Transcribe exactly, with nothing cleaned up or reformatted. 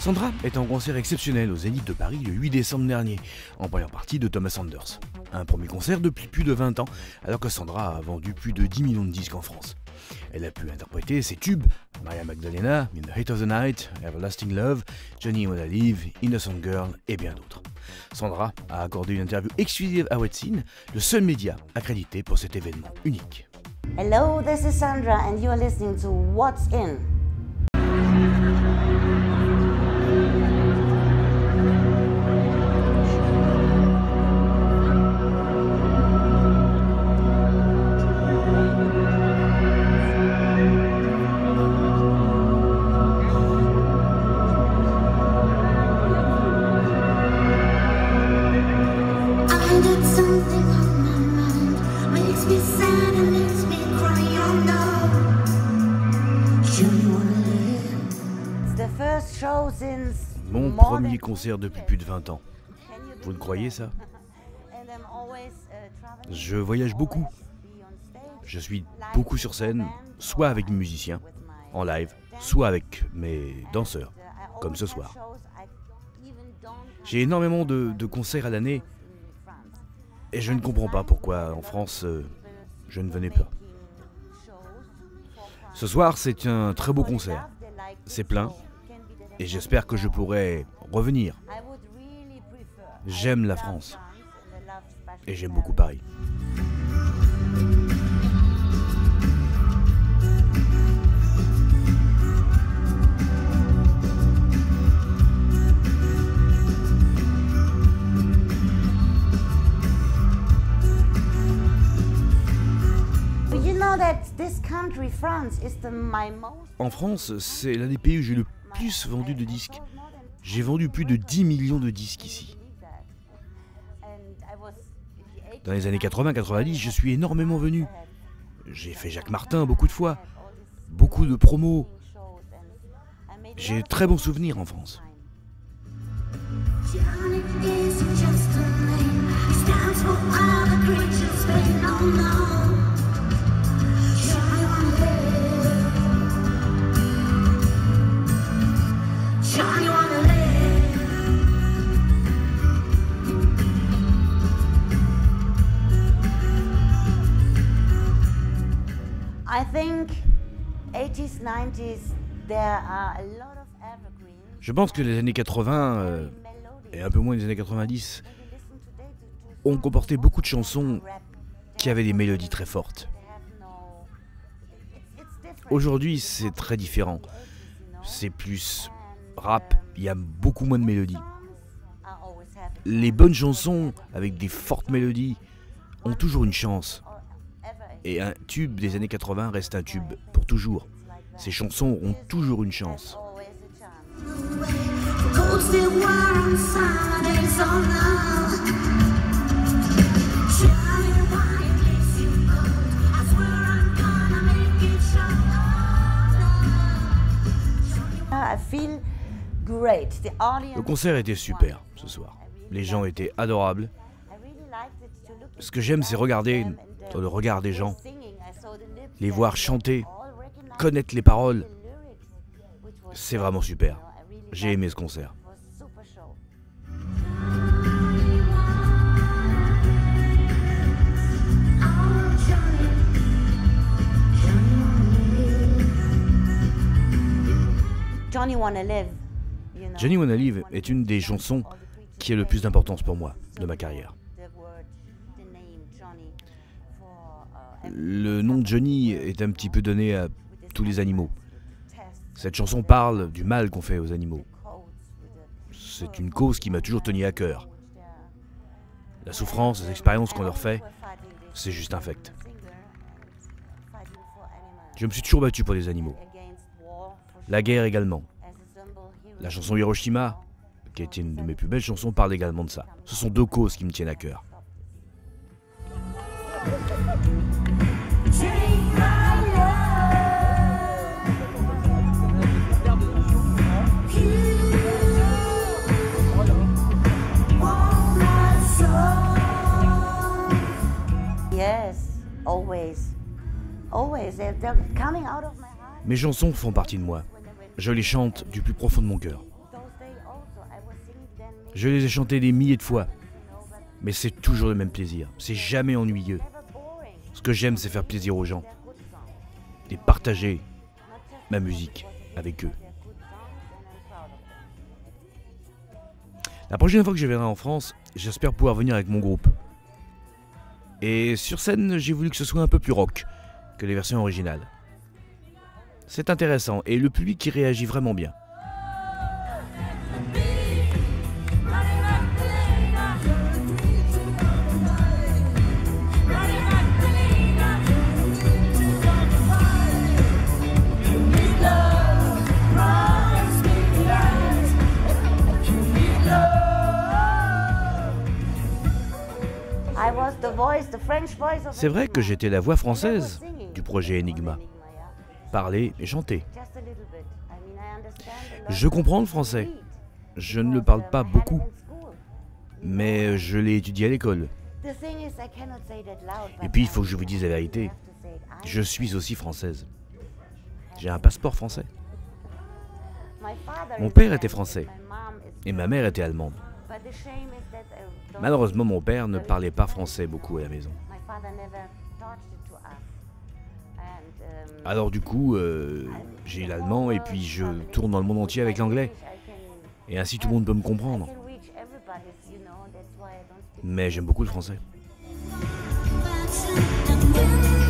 Sandra est en concert exceptionnel au Zénith de Paris le huit décembre dernier, en première partie de Thomas Anders. Un premier concert depuis plus de vingt ans, alors que Sandra a vendu plus de dix millions de disques en France. Elle a pu interpréter ses tubes, Maria Magdalena, In the Heat of the Night, Everlasting Love, Johnny Wanna Live, Innocent Girl et bien d'autres. Sandra a accordé une interview exclusive à What's In, le seul média accrédité pour cet événement unique. Hello, this is Sandra and you are listening to What's In. Mon premier concert depuis plus de vingt ans. Vous le croyez ça? Je voyage beaucoup. Je suis beaucoup sur scène, soit avec mes musiciens, en live, soit avec mes danseurs, comme ce soir. J'ai énormément de, de concerts à l'année et je ne comprends pas pourquoi en France euh, je ne venais pas. Ce soir c'est un très beau concert. C'est plein. Et j'espère que je pourrai revenir. J'aime la France. Et j'aime beaucoup Paris. En France, c'est l'un des pays où j'ai le plus vendu de disques. J'ai vendu plus de dix millions de disques ici. Dans les années quatre-vingts quatre-vingt-dix, je suis énormément venu. J'ai fait Jacques Martin beaucoup de fois, beaucoup de promos. J'ai de très bons souvenirs en France. Je pense que les années quatre-vingts, euh, et un peu moins les années quatre-vingt-dix, ont comporté beaucoup de chansons qui avaient des mélodies très fortes. Aujourd'hui, c'est très différent. C'est plus rap, il y a beaucoup moins de mélodies. Les bonnes chansons avec des fortes mélodies ont toujours une chance. Et un tube des années quatre-vingts reste un tube pour toujours. Ces chansons ont toujours une chance. Le concert était super ce soir. Les gens étaient adorables. Ce que j'aime, c'est regarder dans le regard des gens, les voir chanter, connaître les paroles. C'est vraiment super. J'ai aimé ce concert. Johnny Wanna Live. Johnny Wanna Live est une des chansons qui a le plus d'importance pour moi, de ma carrière. Le nom de Johnny est un petit peu donné à tous les animaux. Cette chanson parle du mal qu'on fait aux animaux. C'est une cause qui m'a toujours tenu à cœur. La souffrance, les expériences qu'on leur fait, c'est juste un fait. Je me suis toujours battu pour les animaux. La guerre également. La chanson Hiroshima, qui est une de mes plus belles chansons, parle également de ça. Ce sont deux causes qui me tiennent à cœur. Mes chansons font partie de moi. Je les chante du plus profond de mon cœur. Je les ai chantés des milliers de fois. Mais c'est toujours le même plaisir. C'est jamais ennuyeux. Ce que j'aime, c'est faire plaisir aux gens. Et partager ma musique avec eux. La prochaine fois que je viendrai en France, j'espère pouvoir venir avec mon groupe. Et sur scène, j'ai voulu que ce soit un peu plus rock que les versions originales. C'est intéressant et le public y réagit vraiment bien. C'est vrai que j'étais la voix française du projet Enigma. Parler et chanter. Je comprends le français. Je ne le parle pas beaucoup. Mais je l'ai étudié à l'école. Et puis il faut que je vous dise la vérité. Je suis aussi française. J'ai un passeport français. Mon père était français. Et ma mère était allemande. Malheureusement, mon père ne parlait pas français beaucoup à la maison. Alors du coup, euh, j'ai l'allemand et puis je tourne dans le monde entier avec l'anglais. Et ainsi tout le monde peut me comprendre. Mais j'aime beaucoup le français.